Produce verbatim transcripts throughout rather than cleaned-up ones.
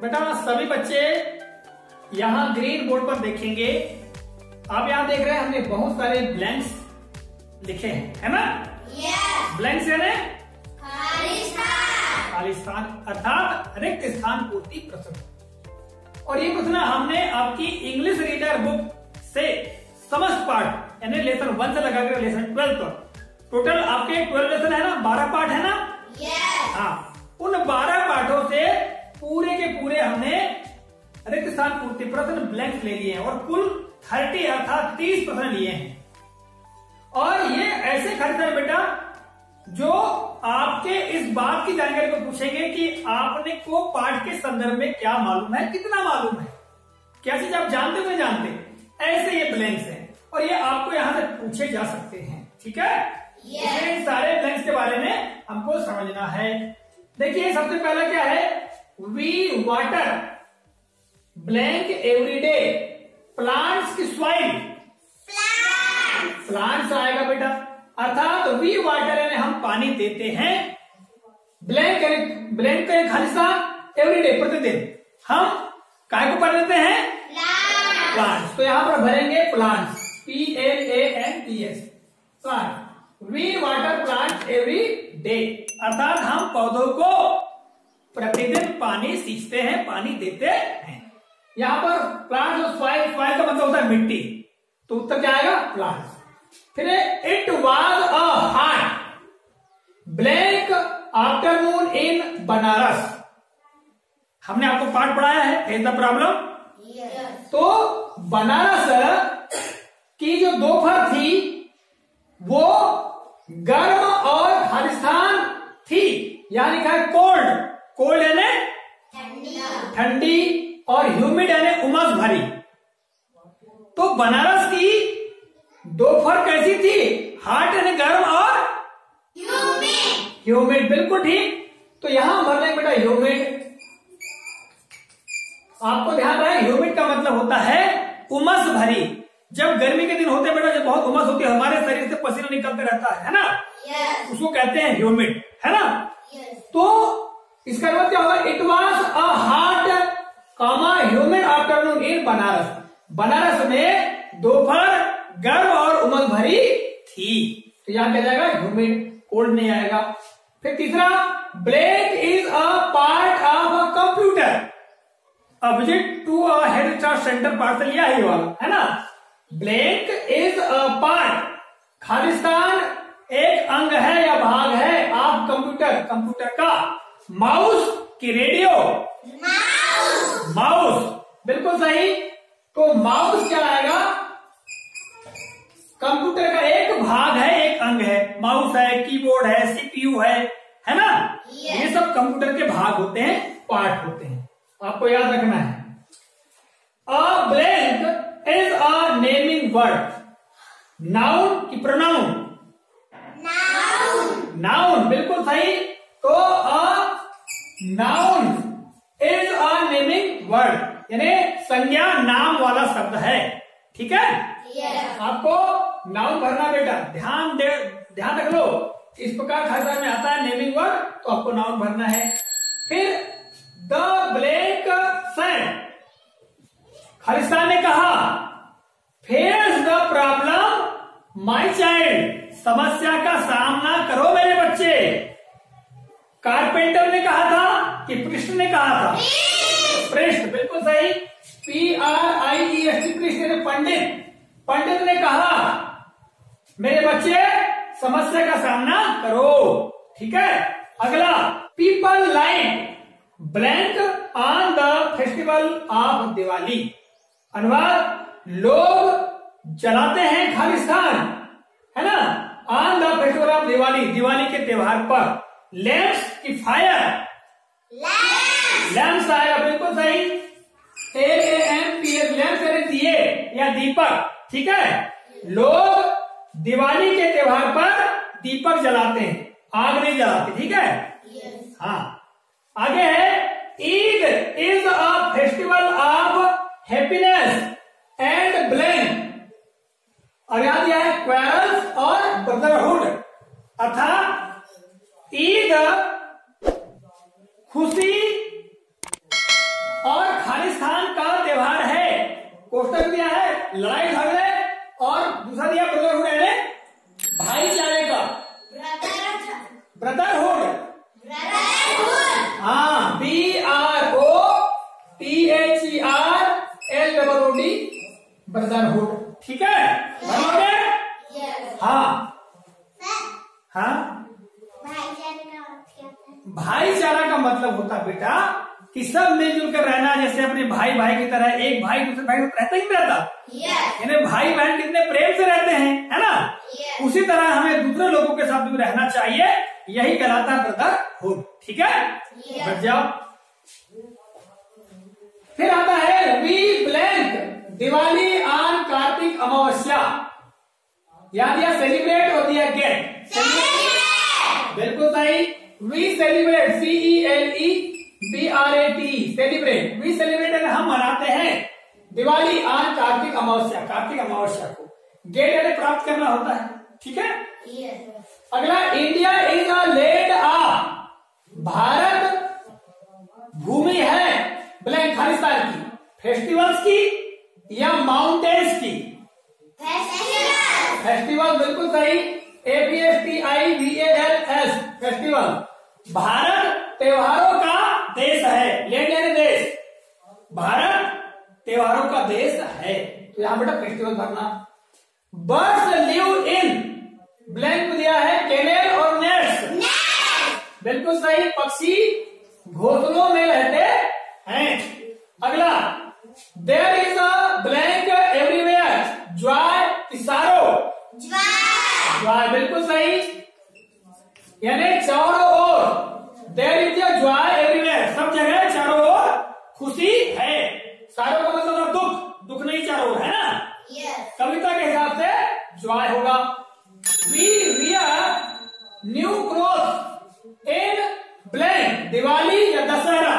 बेटा सभी बच्चे यहाँ ग्रीन बोर्ड पर देखेंगे। आप यहाँ देख रहे हैं हमने बहुत सारे ब्लैंक्स लिखे हैं, है ना? yes. ब्लैंक्स यानी खाली स्थान, खाली स्थान अर्थात रिक्त स्थान पूर्ति प्रश्न। और ये प्रश्न हमने आपकी इंग्लिश रीडर बुक से समस्त पार्ट यानी लेसन वन से लगाकर लेसन ट्वेल्व तक, टोटल आपके ट्वेल्व लेसन है ना, बारह पार्ट है ना? yes. हाँ, उन बारह पार्टों से पूरे के पूरे हमने रिक्त स्थान पूर्ति प्रश्न ब्लैंक्स ले लिए हैं और कुल थर्टी अर्थात तीस प्रश्न लिए हैं। और ये ऐसे खरीदे बेटा जो आपके इस बात की जानकारी को पूछेंगे कि आपने को पाठ के संदर्भ में क्या मालूम है, कितना मालूम है, क्या चीज आप जानते हो नहीं जानते, ऐसे ये ब्लैंक्स हैं और ये आपको यहां से पूछे जा सकते हैं। ठीक है, yes. इन सारे ब्लैंक्स के बारे में हमको समझना है। देखिए सबसे पहला क्या है, we water blank every day plants की सॉइल, प्लांट्स आएगा बेटा, अर्थात वी वाटर यानी हम पानी देते हैं, ब्लैंक ब्लैंक का एक खाली स्थान एवरी डे प्रतिदिन हम काय को भर देते हैं, प्लांट्स। तो यहां पर भरेंगे plants, P L A N T S, plant. We water plant every day अर्थात हम पौधों को प्रतिदिन पानी सींचते हैं, पानी देते हैं। यहां पर प्लांट जो सॉइल, सॉइल का मतलब होता है मिट्टी, तो उत्तर क्या आएगा, प्लांट्स। फिर it was a hot blank afternoon in Banaras, हमने आपको पाठ पढ़ाया है फेस द प्रॉब्लम। yes. तो बनारस की जो दोपहर थी वो गर्म और खालिस्तान थी, यहां लिखा है कोल्ड, कोल्ड यानी ठंडी, ठंडी और ह्यूमिड यानी उमस भरी। तो बनारस की दोपहर कैसी थी, हॉट यानी गर्म और ह्यूमिड, ह्यूमिड, बिल्कुल ठीक। तो यहां भर लेंगे बेटा ह्यूमिड। आपको ध्यान रहे ह्यूमिड का मतलब होता है उमस भरी। जब गर्मी के दिन होते हैं बेटा, जब बहुत उमस होती है, हमारे शरीर से पसीना निकलते रहता है, है ना? yes. उसको कहते हैं ह्यूमिड, है ना? yes. तो इसका मतलब क्या होगा, it was a hot comma humid afternoon in Banaras, Banaras में दोपहर गर्म और उमस भरी थी। तो यहां क्या जाएगा, ह्यूमिड, कोल्ड नहीं आएगा। फिर तीसरा, blank is a part of a computer, object to a head start centre part से लिया है ये वाला, है ना? ब्लैंक इज अ पार्ट, खालिस्तान एक अंग है या भाग है आप कंप्यूटर, कंप्यूटर का। माउस की रेडियो, माउस, माउस बिल्कुल सही। तो माउस क्या आएगा, कंप्यूटर का एक भाग है, एक अंग है, माउस है, कीबोर्ड है, सीपीयू है, है ना? yes. ये सब कंप्यूटर के भाग होते हैं, पार्ट होते हैं, आपको याद रखना है। A blank is a naming word, noun की प्रोनाउन, नाउन, नाउन बिल्कुल सही। तो a noun is a naming word यानी संज्ञा नाम वाला शब्द है। ठीक है, yes. आपको नाउन भरना बेटा, ध्यान दे, ध्यान रख लो। इस प्रकार खासा में आता है नेमिंग वर्ड, तो आपको नाउन भरना है। फिर द ब्लैंक सेड, खालिस्तान ने कहा, face the problem my child, समस्या का सामना करो मेरे बच्चे। कारपेंटर ने कहा था कि पृष्ठ ने कहा था, पृष्ठ बिल्कुल सही। P R I E S T, पृष्ठ ने पंडित, पंडित ने कहा मेरे बच्चे समस्या का सामना करो। ठीक है, अगला, people light blank on the festival of Diwali, अनुवाद, लोग जलाते हैं खालिस्तान, है ना, on the festival of Diwali, Diwali के त्योहार पर। लैम्प्स की फायर, लैम्प्स आएगा बिल्कुल सही, A A M P S, lamps यानी दिए या दीपक। ठीक है, लोग दिवाली के त्योहार पर दीपक जलाते हैं, आग नहीं जलाते। ठीक है, yes. हाँ, आगे है, Eid is a festival of happiness and blank, और यहां दिया है क्वेरल्स और ब्रदरहुड, अर्थात ईद खुशी उत्तर दिया है लड़ाई झगड़े, और दूसरा दिया ब्रदरहुड यानी भाईचारे का, ब्रदरहुड। हाँ, B R O T H E R L double O D, brotherhood. ठीक है, बनोगे? हाँ हाँ, भाईचारा का मतलब होता बेटा कि सब मिलजुल कर रहना, जैसे अपने भाई भाई की तरह, एक भाई दूसरे भाई में रहता ही नहीं रहता, यानी भाई बहन कितने प्रेम से रहते हैं, है ना? उसी तरह हमें दूसरे लोगों के साथ भी रहना चाहिए, यही कहलाता है ब्रदरहुड। ठीक है, बच जाओ। फिर आता है we blank Diwali on Kartik Amavasya, या दिया सेलिब्रेट और दिया गेट। बिल्कुल सही, we celebrate, C E L E B R A T, celebrate, we celebrate हम मनाते हैं दिवाली ऑन कार्तिक अमावस्या, कार्तिक अमावस्या को। गेट यानी प्राप्त करना होता है। ठीक है, अगला, India is a land of, भारत भूमि है ब्लैंक खालिस्तान की, फेस्टिवल्स की या माउंटेन्स की? फेस्टिवल, बिल्कुल सही, A P S T I V A L S, festival. भारत त्योहारों का देश है, लैंड यानी देश, भारत त्योहारों का देश है, तो यहां बेटा फेस्टिवल भरना। बर्ड्स लिव इन ब्लैंक दिया है केनेल और नेट्स, बिल्कुल सही, पक्षी घोंसलों में रहते हैं। अगला, there is a blank everywhere, joy किसारो, जॉय, बिल्कुल सही, यानी चारों ओर, there is a joy everywhere, सब जगह चारों ओर खुशी है। चारों का मतलब दुख, दुख नहीं चारों ओर, है ना? कविता के हिसाब से जॉय होगा। We wear new cloth in blank Diwali या दशहरा,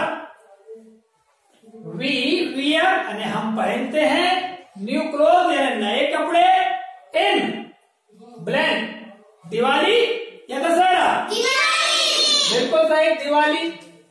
वी वियर यानी हम पहनते हैं, न्यू क्लोथ यानी नए कपड़े, इन ब्लैंक दिवाली या दशहरा, बिल्कुल सही, दिवाली।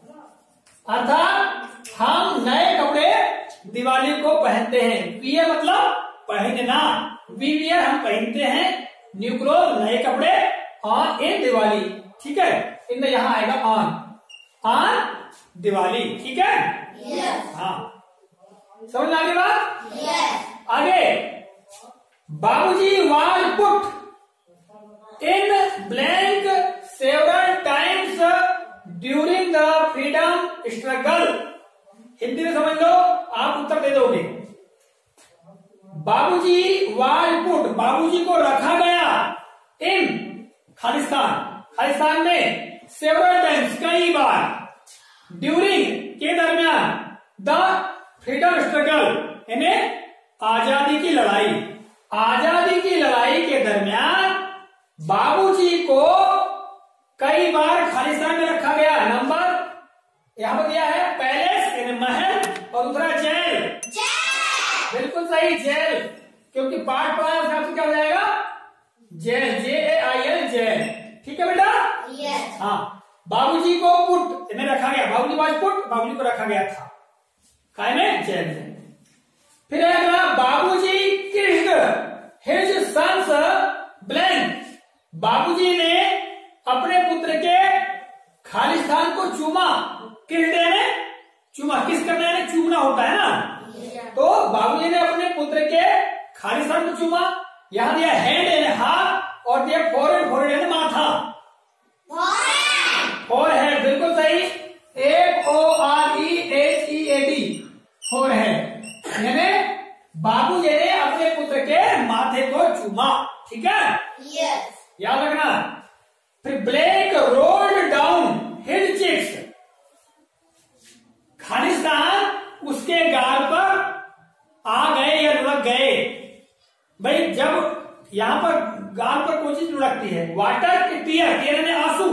अर्थात हम नए कपड़े दिवाली को पहनते हैं, वियर मतलब पहनना, वी वियर हम पहनते हैं, न्यू क्लोथ नए कपड़े, और इन दिवाली। ठीक है, इनमें यहां आएगा ऑन, ऑन दिवाली। ठीक है, हाँ, समझ आ गई बात? आगे, Babuji was put in blank several times during the freedom struggle, Hindi में समझ लो, आप उत्तर दे दोगे। बाबूजी वाज पुट, बाबूजी को रखा गया, इन खालिस्तान, खालिस्तान में, सेवरल टाइम्स कई बार, ड्यूरिंग के दरमियान, द फ्रीडम स्ट्रगल यानी आजादी की लड़ाई, आजादी की लड़ाई के दरमियान बाबूजी को कई बार खालिस्तान में रखा गया। नंबर यहां पर दिया है पैलेस यानी महल, और दूसरा जेल, बिल्कुल सही, जेल, क्योंकि पार्ट पढ़ा है आपको क्या हो जाएगा, jail, J A I L, jail. ठीक है बेटा? yes. हाँ, बाबूजी को पुट में रखा गया, बाबूजी वाज पुट, बाबूजी को रखा गया था काय में, जेल में। फिर अगला, बाबूजी किस्ड हिज सन्स ब्लैंक, बाबूजी ने अपने पुत्र के खालिस्तान को चूमा, किस्ड यानी चूमा, किस करना यानी चूमना होता है ना, तो बाबूजी ने अपने पुत्र के खालिस्तान को चूमा। यहां दिया हैंड यानी हाथ, और दिया फोरहेड, फोरहेड यानी माथा, फोरहेड, बिल्कुल सही, F O R E H E A D, forehead, यानी बाबूजी ने अपने पुत्र के माथे को चूमा। ठीक है, yes. याद रखना। फिर blank rolled down his cheeks, खालिस्तान उसके गाल पर आ गए या लुढ़क गए। भाई जब यहां पर गाल पर कोई चीज लुढ़कती है, वाटर की टीयर, टीयर ने आंसू,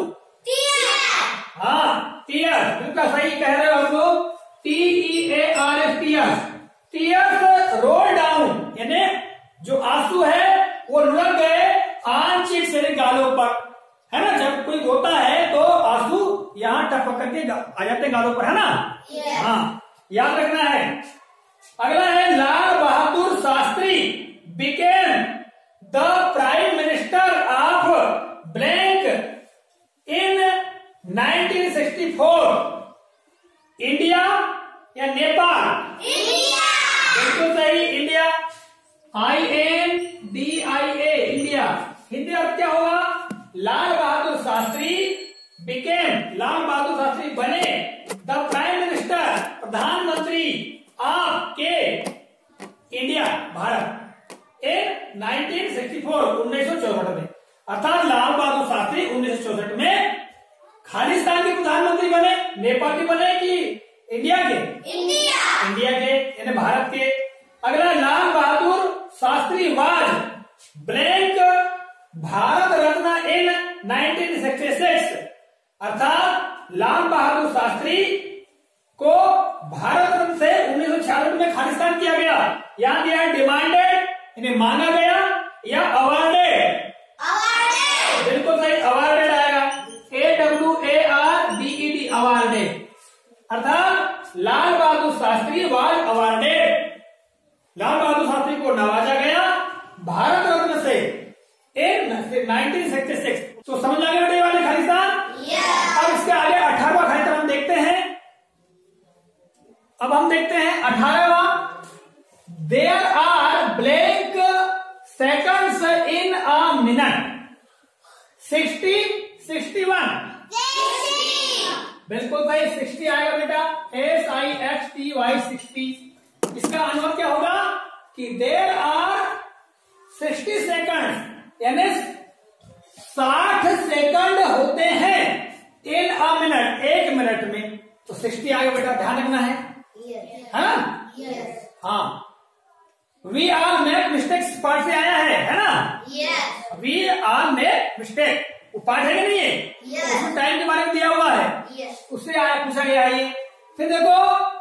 हाँ टीयर, बिल्कुल सही कह रहे हो आप लोग, T E A R S, tear, tears roll down यानी जो आंसू है वो लुढ़क गए, ऑन चिक्स यानी गालों पर, है ना? जब कोई रोता है तो आंसू यहाँ टपक करके आ जाते हैं गालों पर, है ना? yes. हाँ, याद रखना है। अगला है Lal Bahadur Shastri became the prime minister of blank in nineteen sixty four. India या नेपाल? इंडिया। बिल्कुल सही, India. I N D I A, India. Hindi अर्थ क्या होगा? लाल बहादुर शास्त्री बिकेम, लाल बहादुर शास्त्री बने द प्राइम मिनिस्टर, प्रधानमंत्री ऑफ के, India, Bharat, in nineteen sixty four, उन्नीस सौ चौसठ में। अर्थात लाल बहादुर शास्त्री उन्नीस सौ चौसठ में खालिस्तान के प्रधानमंत्री बने। नेपाल के बने कि इंडिया के? इंडिया। इंडिया के, यानी भारत के। अगला, Lal Bahadur Shastri was blank Bharat Ratna in nineteen sixty six. अर्थात लाल बहादुर शास्त्री को भारत रत्न से उन्नीस सौ छियासठ में खालिस्तान किया गया। यहां दिया डिमांडेड, इन्हें मांगा गया, या अवार्डेड? अवार्डेड। बिल्कुल सही, अवार्डेड आएगा। A W A R D E D, awarded. अर्थात लाल बहादुर शास्त्री वाज अवार्डेड, लाल बहादुर शास्त्री को नवाजा गया भारत रत्न से इन नाइनटीन सिक्सटी सिक्स। तो समझ आ गया बेटे वाले खालिस्तान? यस। अब इसके आगे अठारहवां खालिस्तान हम देखते हैं। अब हम देखते हैं अठारहवां। There are blank seconds in a minute. Sixty, sixty one, बिल्कुल सही, सिक्सटी आएगा बेटा। S I X T Y, sixty. इसका अनुवाद क्या होगा कि देर आर सिक्सटी सेकंड, यानी साठ सेकंड होते हैं इन अ मिनट, एक मिनट में। तो सिक्सटी आएगा बेटा, ध्यान रखना है। हाँ यस। हाँ, we are make mistakes part से आया है, है ना? Yes. We are make mistake, वो पार्ट है कि नहीं है? Yes. उसमें टाइम के बारे में दिया हुआ है, यस। उससे आया, पूछा गया है ये। फिर देखो,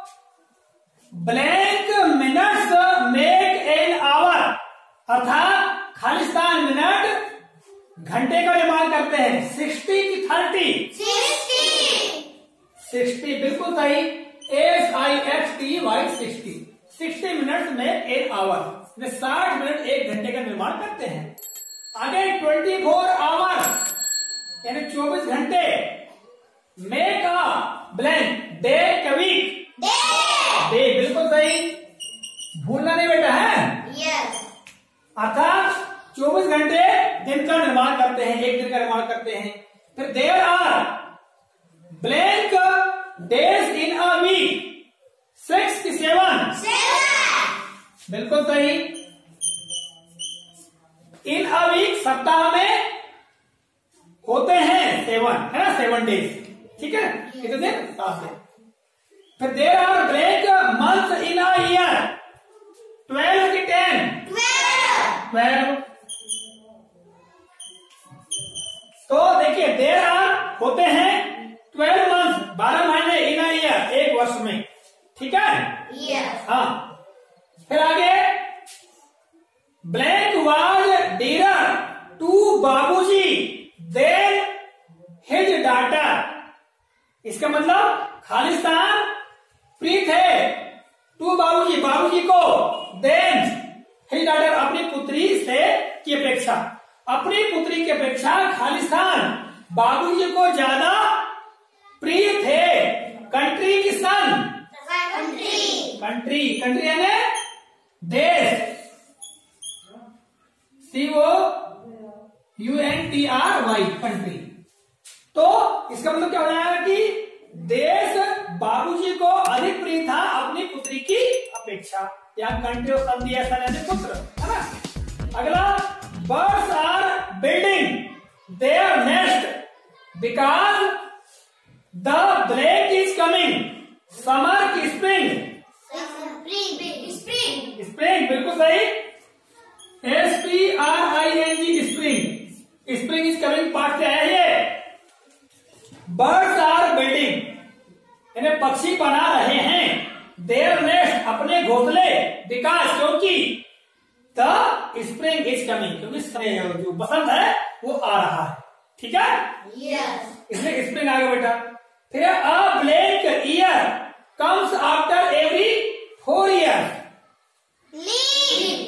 blank minutes make an hour. अर्थात खालिस्तान मिनट घंटे का निर्माण करते हैं। सिक्सटी की थर्टी? सिक्सटी। सिक्सटी, बिल्कुल सही। S I X T Y, sixty. Sixty minute में एन आवर, साठ मिनट एक घंटे का निर्माण करते हैं। आगे ट्वेंटी फोर आवर, यानी चौबीस घंटे। मेक अ ब्लैंक डे का वीक। डे। डे, बिल्कुल सही, भूलना नहीं बेटा, है? यस। अर्थात चौबीस घंटे दिन का निर्माण करते हैं, एक दिन का निर्माण करते हैं। फिर there are blank days in a week. Six की सेवन? सेवन। बिल्कुल सही। इन अ वीक, सप्ताह में होते हैं सेवन, है ना? सेवन डेज, ठीक है? कितने दिन? सात दिन। फिर there are blank month in a year. Twelve की टेन? ट्वेल्व। ट्वेल्व। तो देखिए, देयर आर होते हैं ट्वेल्व मंथ, बारह महीने इन अ ईयर, एक वर्ष में, ठीक है? यस। हाँ। फिर आगे, blank was dear to Babuji than his daughter. इसका मतलब खालिस्तान प्रिय थे टू बाबूजी, बाबूजी को, देन हिज डाटर, अपनी पुत्री से की अपेक्षा। अपनी पुत्री की अपेक्षा खालिस्तान बाबूजी को ज्यादा प्रिय थे। कंट्री की सन? कंट्री। कंट्री, कंट्री यानी देश। C O U N T R Y, country. तो इसका मतलब क्या हो जाएगा कि देश बाबूजी को अधिक प्रिय था अपनी पुत्री की अपेक्षा। या कंट्री और सन दिया, सन यानी पुत्र, है ना? अगला, birds are building their nest because the blank is coming. Summer की स्प्रिंग? स्प्रिंग। स्प्रिंग। स्प्रिंग, बिल्कुल सही। S P R I N G, spring. Spring is coming part से है ये। बर्ड्स आर बिल्डिंग, यानी पक्षी बना रहे हैं देयर नेस्ट, अपने घोंसले, बिकॉज, क्योंकि द स्प्रिंग इज कमिंग, क्योंकि जो बसंत है वो आ रहा है, ठीक है? यस। इसलिए स्प्रिंग आ गया बेटा। फिर a blank year comes after every four year.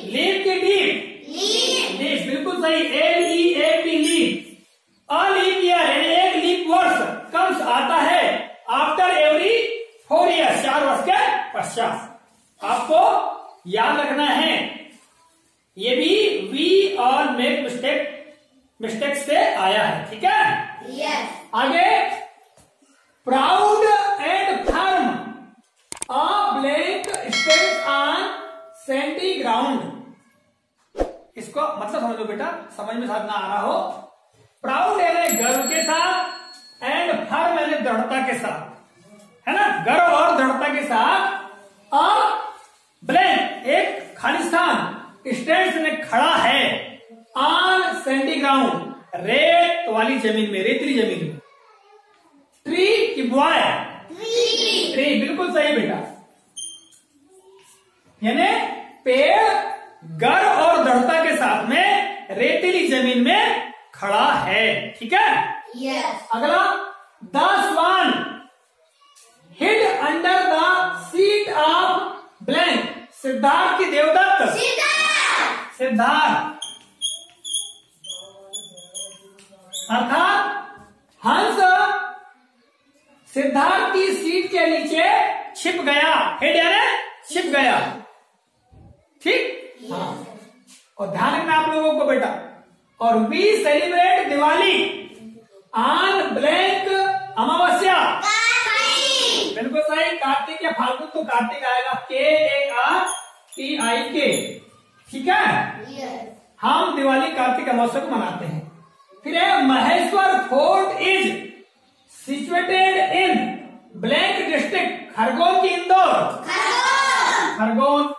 Leap की डीप, लीप, लीप बिल्कुल सही, L E A P leap. A leap year यानी एक लीप वर्ष कम्स आता है आफ्टर एवरी फोर ईयर, चार वर्ष के पश्चात। आपको याद रखना है, ये भी वी और मेक मिस्टेक मिस्टेक से आया है, ठीक है। यस, आगे, proud and firm a blank stands on sandy ground. इसको मतलब समझ लो बेटा, समझ में साथ ना आ रहा हो। प्राउड यानी गर्व के साथ, एंड फर्म यानी दृढ़ता के साथ, है ना, गर्व और दृढ़ता के साथ। अ ब्लैंक एक खाली स्थान, स्टैंड्स में खड़ा है, ऑन सैंडी ग्राउंड रेत वाली जमीन में, रेतली जमीन में। ट्री की बॉय, ट्री, ट्री बिल्कुल सही बेटा, यानी पेड़ गर्व और दृढ़ता के साथ में रेतीली जमीन में खड़ा है, ठीक है। यस, अगला, the swan hid under the seat of blank, Siddharth की देवदत्त, सिद्धार्थ, सिद्धार्थ अर्थात हंस सिद्धार्थ की सीट के नीचे छिप गया, हिड यानी छिप गया, ठीक। हाँ, और ध्यान रखना आप लोगों को बेटा। और we celebrate Diwali on blank Amavasya, Kartik, बिल्कुल सही, कार्तिक या फाल्गुन तो कार्तिक आएगा, के ए आर टी आई के, ठीक है। यस, हम दिवाली कार्तिक अमावस्या को मनाते हैं। फिर है, Maheshwar fort is situated in blank district, Khargone की इंदौर, खरगोन, खरगोन।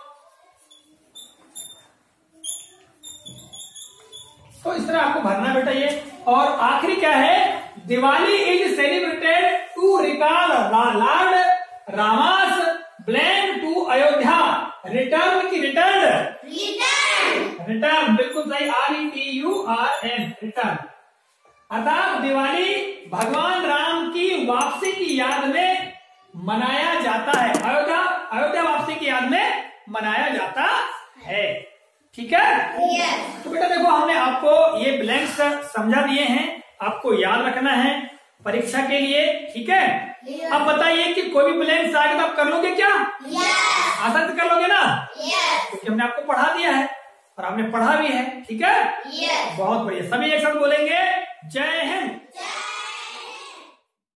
तो इस तरह आपको भरना बेटा ये। और आखिरी क्या है, Diwali is celebrated to recall lord Rama's blank to Ayodhya return की, रिटर्न, रिटर्न, रिटर्न बिल्कुल सही, R E T U R N, return. अर्थात दिवाली भगवान राम की वापसी की याद में मनाया जाता है, अयोध्या अयोध्या वापसी की याद में मनाया जाता है, ठीक है। यस, तो बेटा देखो, हमने आपको ये ब्लैंक्स समझा दिए हैं, आपको याद रखना है परीक्षा के लिए, ठीक है। यस, अब बताइए कि कोई भी ब्लैंक्स आगे तो आप कर लोगे क्या, यस, आसान से कर लोगे ना, यस, क्योंकि हमने आपको पढ़ा दिया है और आपने पढ़ा भी है, ठीक है। यस, बहुत बढ़िया, सभी एक साथ बोलेंगे, जय हिंद। जय